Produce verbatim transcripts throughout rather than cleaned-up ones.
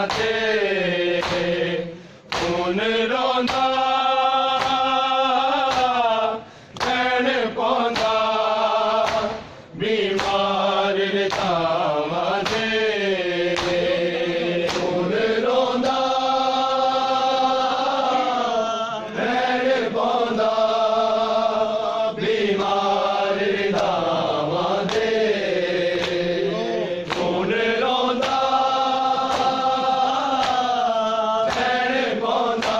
ते खून रोंदा वैण पौंदा बीमार रितावां ते खून रोंदा वैण पौंदा बीमार रितावां ते खून रोंदा वैण पौंदा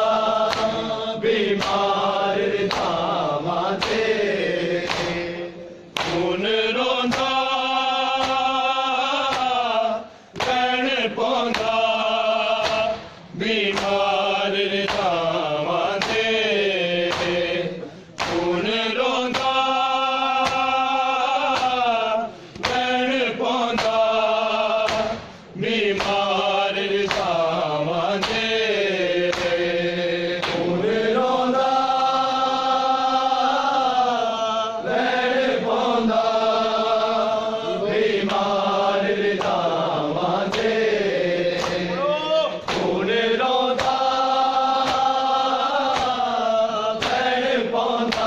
बीमार रितावां ते खून रोंदा वैण पौंदा बीमार रितावां ते खून रोंदा वैण पौंदा बीमार रितावां ते खून रोंदा वैण पौंदा बीमार रितावां ते खून रोंदा वैण पौंदा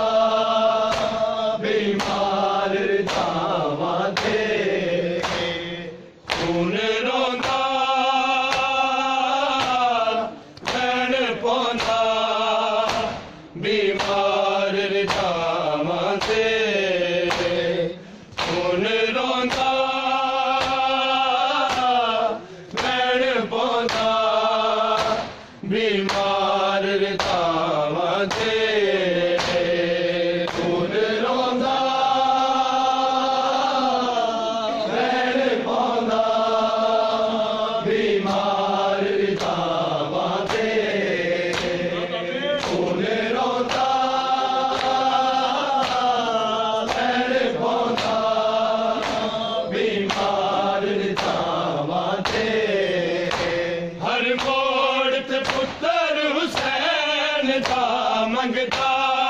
बीमार रितावां ते खून रोंदा वैण पौंदा बीमार रितावां ते खून रोंदा वैण पौंदा बीमार रितावां ते खून रोंदा वैण पौंदा बीमार रितावां ते खून रोंदा वैण पौंदा बीमार रितावां ते हर मोड़ ते पुत्तर हुसैन दा मंगदा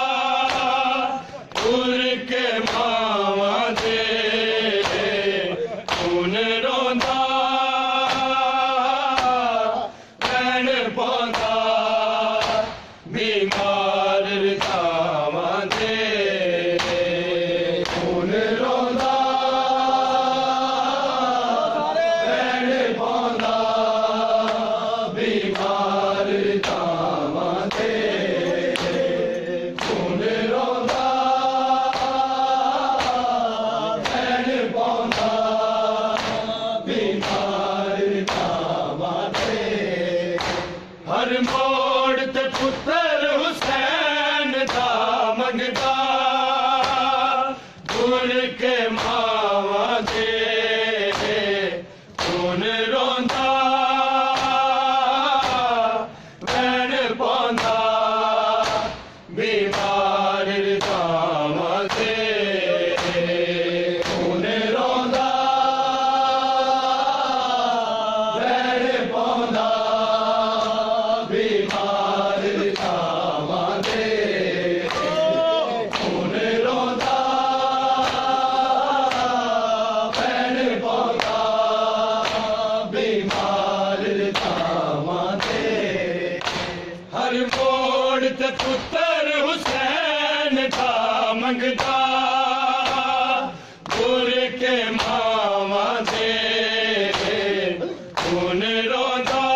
उर के मावां दे खून रोंदा वैण पौंदा बीमार रितावां ते खून रोंदा वैण पौंदा बीमार रितावां ते खून रोंदा वैण पौंदा बीमार रितावां ते हर मोड़ ते पुत्तर हुसैन दा मंगदा गुर के मावां दे खून रोंदा वैण पौंदा बीमार रितावां ते खून रोंदा वैण पौंदा बीमार रितावां ते खून रोंदा वैण पौंदा बीमार रितावां ते हर मोड़ ते पुत्तर हुसैन दा मंगदा गुर के मावां दे खून रोंदा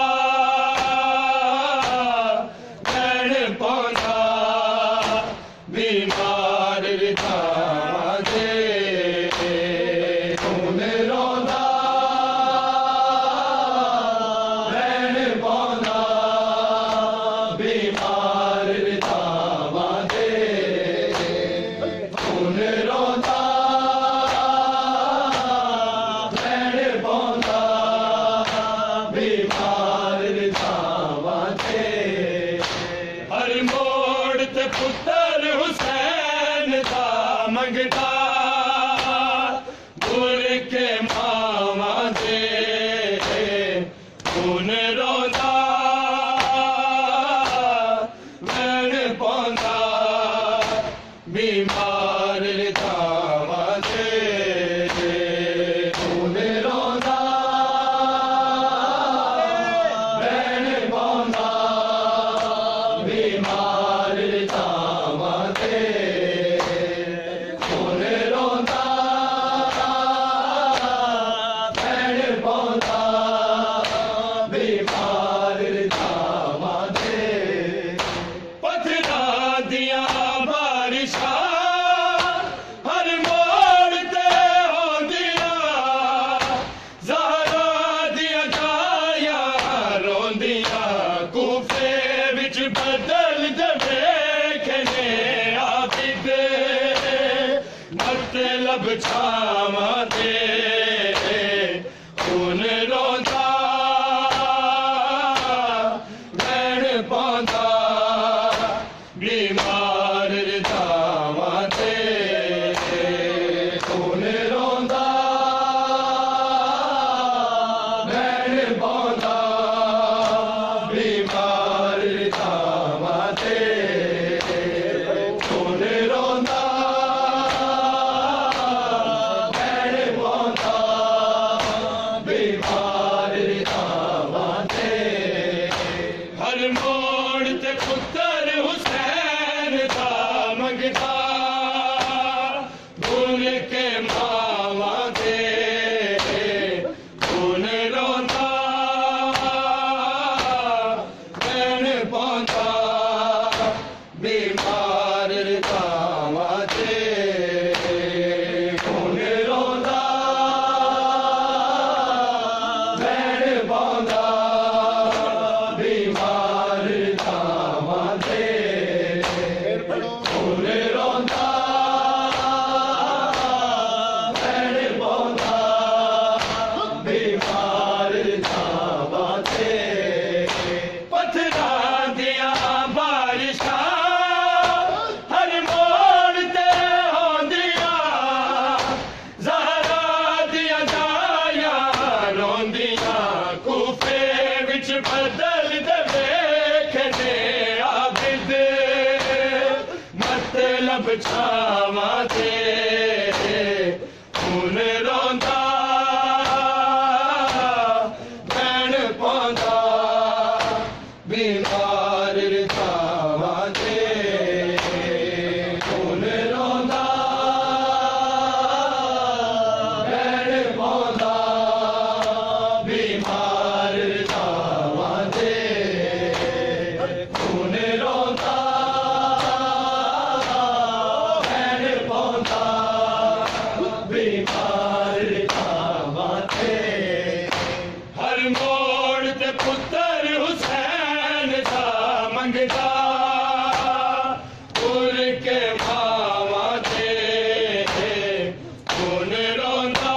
वैण पौंदा बीमार रितावां ते खून रोंदा वैण पौंदा बीमार रितावां ते खून रोंदा वैण पौंदा बीमार रितावां ते हर मोड़ ते पुत्तर हुसैन दा मंगदा गुर के मावां दे खून रोंदा वैण पौंदा बीमार रितावां ते खून रोंदा बीमार रिधावा दे पत्थरा दिया बारिशा हर मोड़ ते होंदिया ज़हरा दिया जाया रोंदिया कूफे विच बदल दे खेने आबिद मतलब छावा दे खून रोंदा बैण पांदा बीमार रिधावा दे खून रोंदा बैण पांदा बीमार रिधावा दे खून रोंदा बैण पांदा बीमार रिधावा दे हर मोड़ ते पुत्तर हुसैन दा मंगदा भूल के मावा दे खून रोंदा बैण पांदा बीमार रिधावा दे खून रोंदा बैण पांदा बीमार रिधावा दे खून रोंदा बैण पांदा बीमार रिधावा दे पत्थरा दिया बारिशा हर मोड़ ते होंदिया ज़हरा दिया जाया रोंदिया कूफे विच बदल दे वेखने आबिद मतलब छावा दे खून रोंदा बैण पांदा बीमार रिधावा दे खून रोंदा बैण पांदा बीमार रिधावा दे खून रोंदा बैण पांदा बीमार रिधावा दे हर मोड़ ते पुत्तर हुसैन दा मंगदा भूल के मावा दे खून रोंदा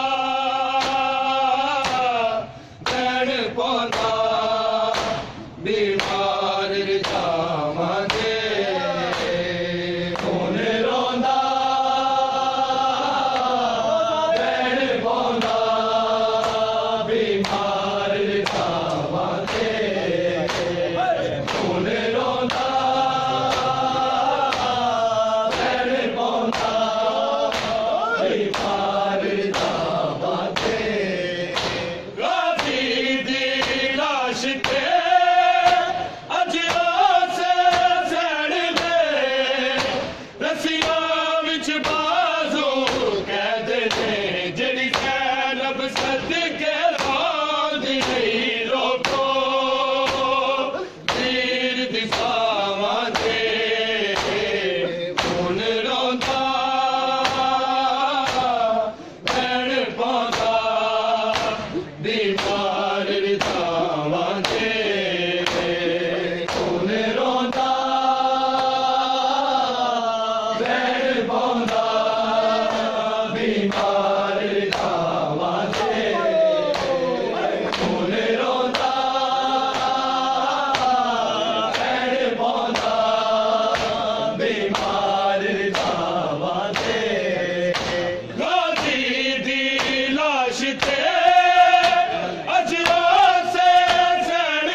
बैण पांदा बीमार रिधावा दे खून रोंदा बैण पांदा बीमार रिधावा दे खून रोंदा बैण पांदा बीमार रिधावा दे गाजी दी लाश ते अज आसे सैण दे रस्सियां विच बाजू कैद ने जेड़ी ज़ैनब सदके रोंदी नहीं रोको तीर दिखावा दे खून रोंदा बैण पांदा बीमार रिधावा दे खून रोंदा बैण पांदा बीमार रिधावा दे खून रोंदा बैण पांदा बीमार रिधावा दे गाजी दी लाश ते अज आसे सैण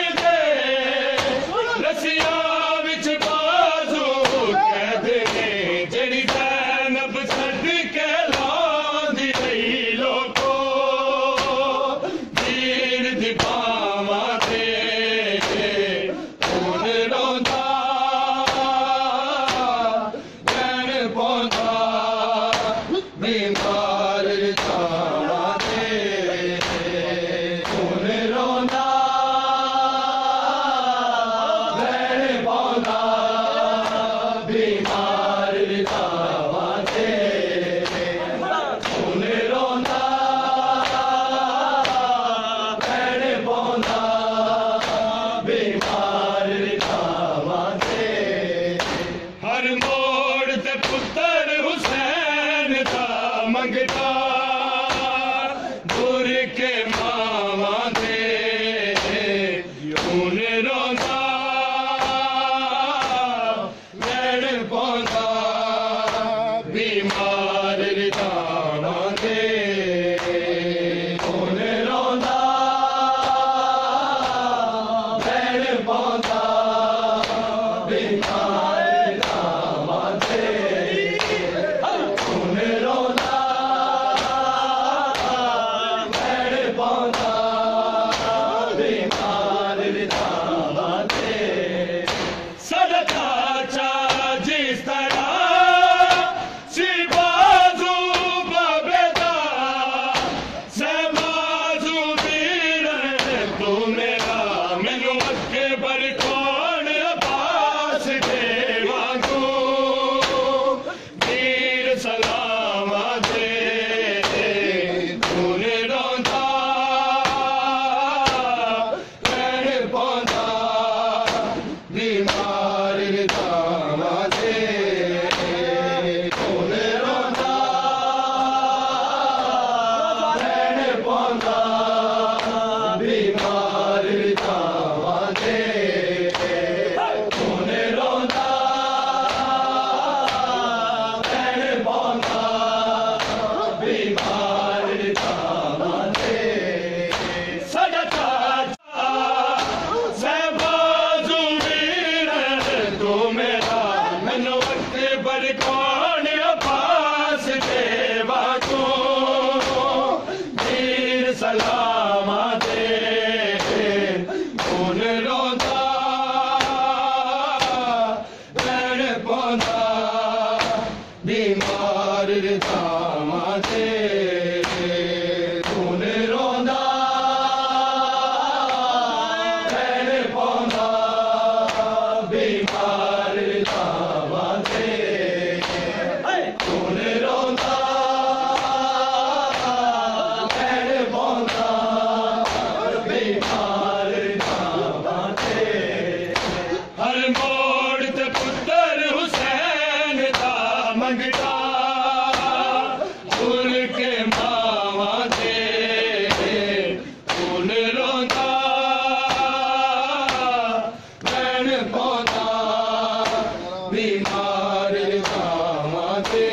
पौंदा बीमार दावाते खून रोंदा भैण पौंदा बीमार दावाते साडा चाचा जिस तरह सी बाजू बाबेदा समाजू वीर तू मेरा मैनू अगे पर कौन पास देवा तू वीर सलामा दे खून रोंदा भैण पौंदा बीमार दावाते खून रोंदा भैण पौंदा बीमार दावाते खून रोंदा भैण पौंदा बीमार दावाते साडा चाचा सहबाजू वीर तू मेरा मैनू अगे पर कौन पास देवा तू वीर सलामा दे खून रोंदा भैण पौंदा बीमार दावाते खून रोंदा भैण पौंदा बीमार दावाते खून रोंदा भैण पौंदा बीमार दावाते हर मोड़ ते पुत्र हुसैन दा मंगता भूल के मावा दे खून रोंदा भैण पौंदा बीमार दावाते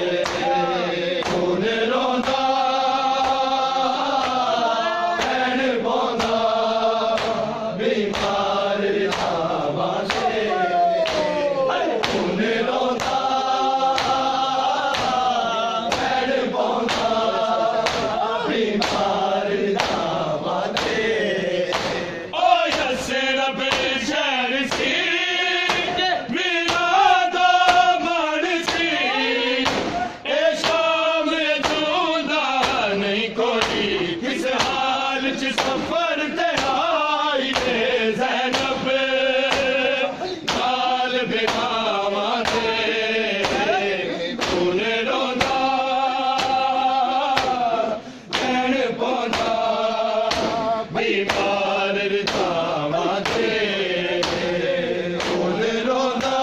खून रोंदा भैण पौंदा बीमार दावाते खून रोंदा भैण पौंदा बीमार दावाते ओ यसे रब शहर सी विरादा मान सी ए शाम जूंदा नहीं कोई किस हाल च सफर ते आई दे ज़ैनब गाल बिरावा दे खून रोंदा भैण पौंदा बीमार दावाते खून रोंदा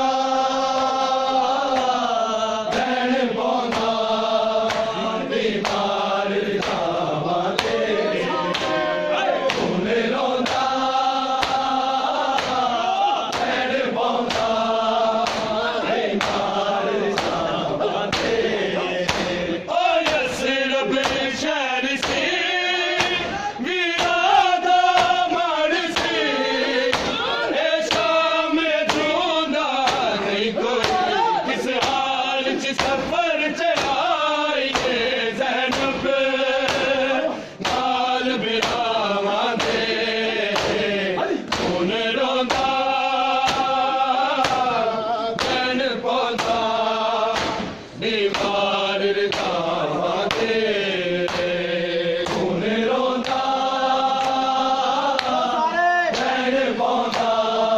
भैण पौंदा बीमार दावाते खून रोंदा भैण पौंदा बीमार दावाते ओ यसे रब शहर सी विरादा मान सी ए शाम जूंदा नहीं कोई किस हाल च सफर च आई दे ज़ैनब गाल बिरावा दे खून रोंदा भैण पौंदा बीमार दावाते खून रोंदा भैण पौंदा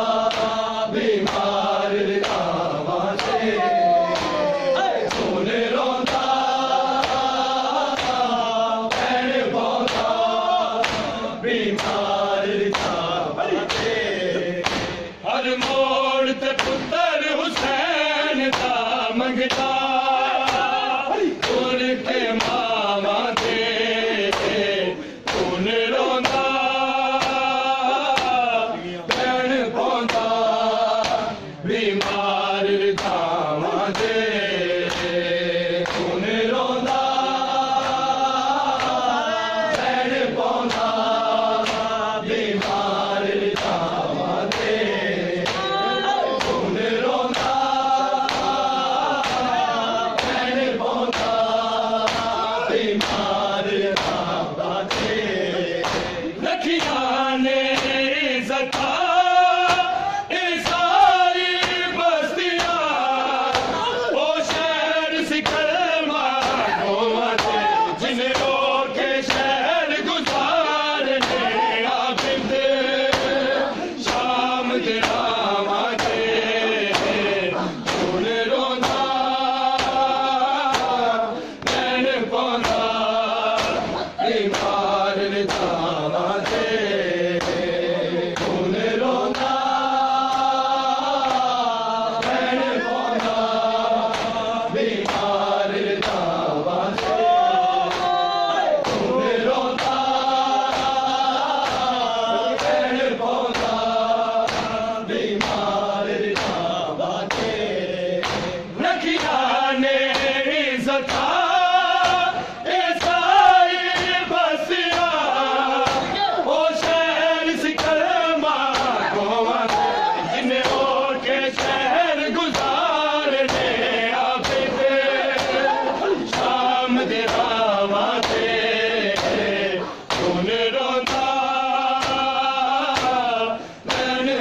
बीमार दावाते खून रोंदा भैण पौंदा बीमार दावाते हर मोड़ ते पुत्र हुसैन दा मंगता खून के मावा दे खून रोंदा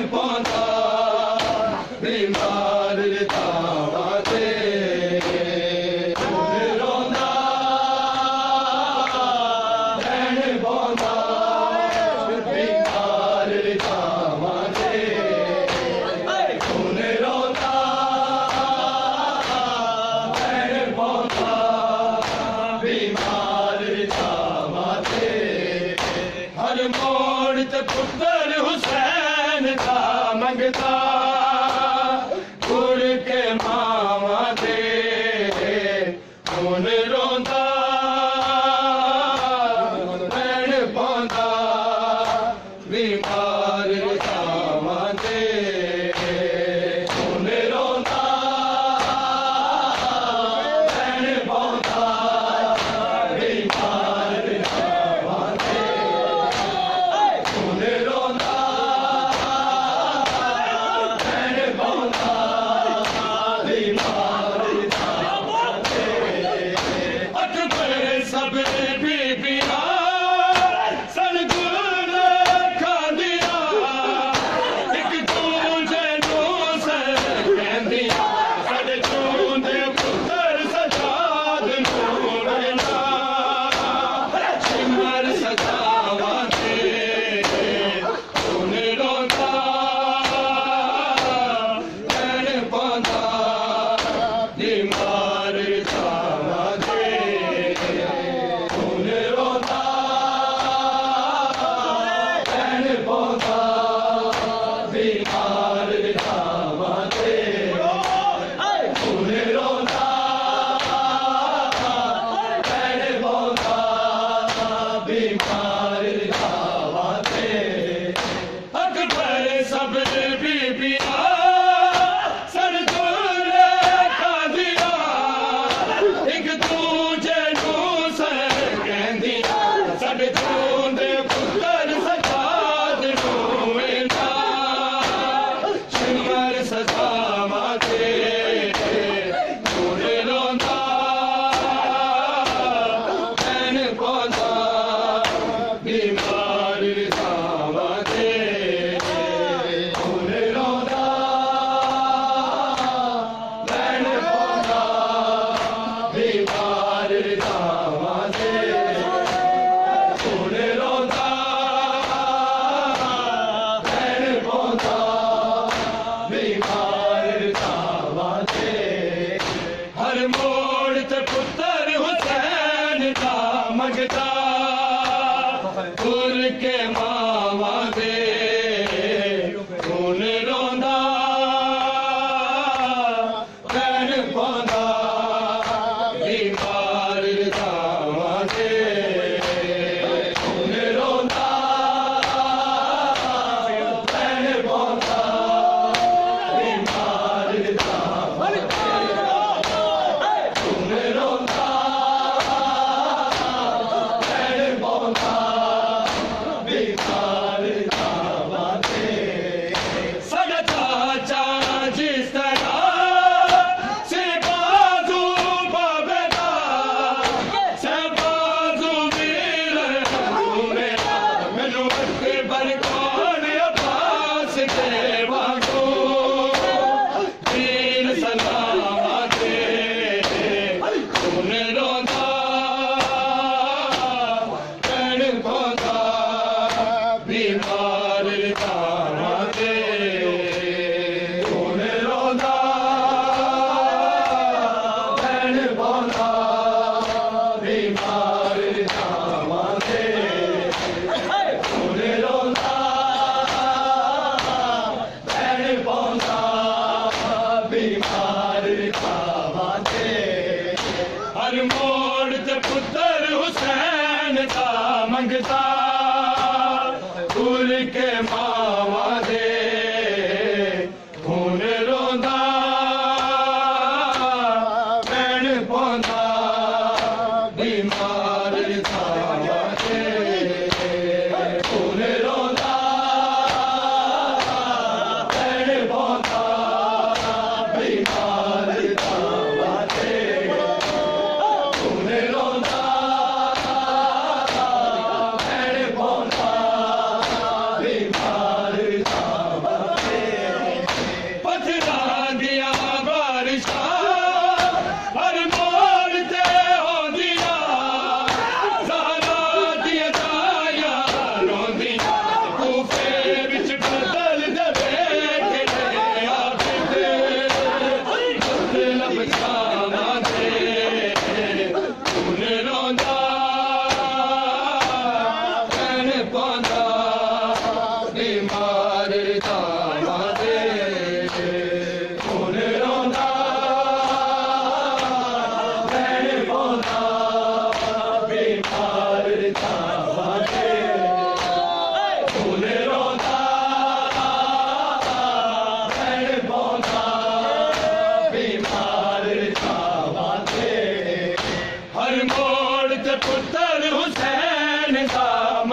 पौंदा बीमार तावां ते रोंदा भैण पौंदा बीमार तावां ते खून रोंदा भैण पौंदा बीमार तावां ते हर मोड़ ते पुत्र हुसैन दा मंगदा कुड़ के मावा दे खून रोंदा भैण पौंदा बीमार तावां ते खून रोंदा भैण पौंदा बीमार तावां ते खून रोंदा भैण पौंदा बीमार तावां ते अठ बड़े सब बीबियां सन गुल खांदियां एक दूजे नूं कहंदियां साडे चूंदे पुत्तर सजाद नूं वेंदा सिमर सजावां ते खून रोंदा भैण पौंदा बीमार तावां ते खून रोंदा भैण पौंदा बीमार तावां ते खून रोंदा भैण पौंदा बीमार तावां ते अकबर सब बीबियां सन गुल खांदियां एक दूजे नूं कहंदियां साडे चूंदे पुत्तर सजाद नूं वेंदा सिमर सजावां ते खून रोंदा भैण पौंदा बीमार तावां ते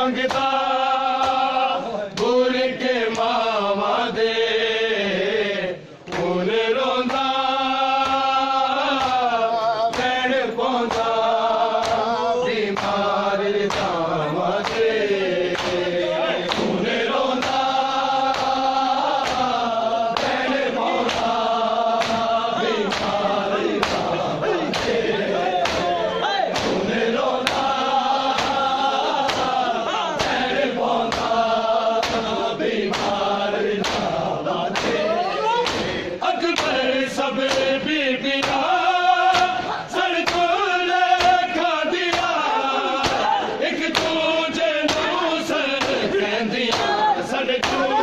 मंगता भूल के मावा दे खून रोंदा भैन पौंदा बीमार जावा दे खून रोंदा भैन पौंदा बीमार जावा दे खून रोंदा भैन पौंदा बीमार जावा दे अकबर सब बीबिया सड़कों लेखा दिया एक दूजे नूं सर कहंदियां सड़कों